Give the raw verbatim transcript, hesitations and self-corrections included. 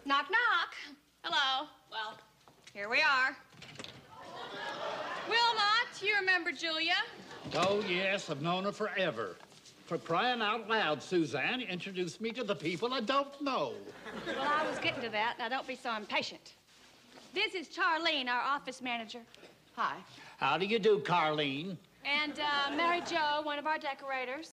Knock, knock. Hello. Well, here we are. Wilmot, you remember Julia? Oh, yes, I've known her forever. For crying out loud, Suzanne, introduce me to the people I don't know. Well, I was getting to that. Now, don't be so impatient. This is Charlene, our office manager. Hi. How do you do, Carlene? And uh, Mary Jo, one of our decorators.